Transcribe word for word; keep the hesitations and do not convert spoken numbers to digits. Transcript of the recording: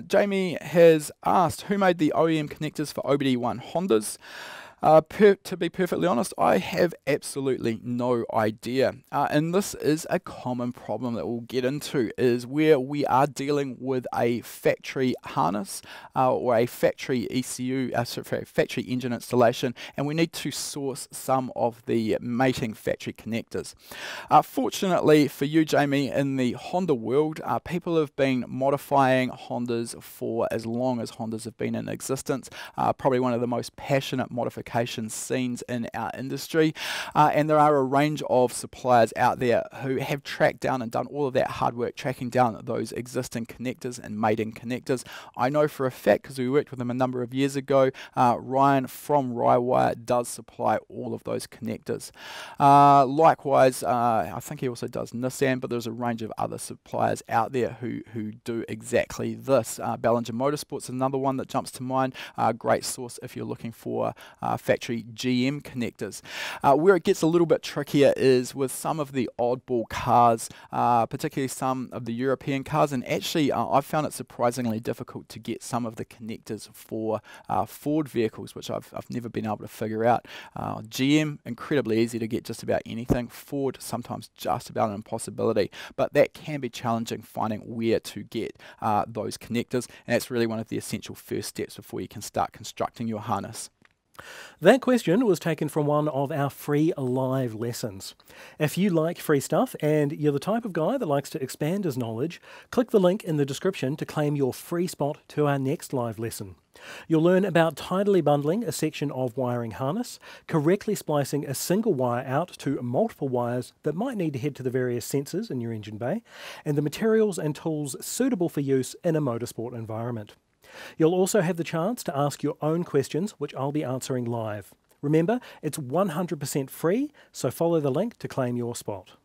Jamie has asked, who made the O E M connectors for O B D one Hondas? Uh, per, to be perfectly honest, I have absolutely no idea. Uh, and this is a common problem that we'll get into, is where we are dealing with a factory harness uh, or a factory E C U, uh, sorry, factory engine installation, and we need to source some of the mating factory connectors. Uh, fortunately for you, Jamie, in the Honda world, uh, people have been modifying Hondas for as long as Hondas have been in existence. Uh, probably one of the most passionate modifications scenes in our industry, uh, and there are a range of suppliers out there who have tracked down and done all of that hard work tracking down those existing connectors and mating connectors. I know for a fact, because we worked with them a number of years ago, uh, Ryan from Rywire does supply all of those connectors. Uh, likewise, uh, I think he also does Nissan, but there's a range of other suppliers out there who, who do exactly this. Uh, Ballinger Motorsports is another one that jumps to mind. Uh, great source if you're looking for uh, factory G M connectors. Uh, where it gets a little bit trickier is with some of the oddball cars, uh, particularly some of the European cars, and actually uh, I've found it surprisingly difficult to get some of the connectors for uh, Ford vehicles, which I've, I've never been able to figure out. Uh, G M, incredibly easy to get just about anything. Ford, sometimes just about an impossibility, but that can be challenging finding where to get uh, those connectors, and that's really one of the essential first steps before you can start constructing your harness. That question was taken from one of our free live lessons. If you like free stuff and you're the type of guy that likes to expand his knowledge, click the link in the description to claim your free spot to our next live lesson. You'll learn about tidally bundling a section of wiring harness, correctly splicing a single wire out to multiple wires that might need to head to the various sensors in your engine bay, and the materials and tools suitable for use in a motorsport environment. You'll also have the chance to ask your own questions, which I'll be answering live. Remember, it's one hundred percent free, so follow the link to claim your spot.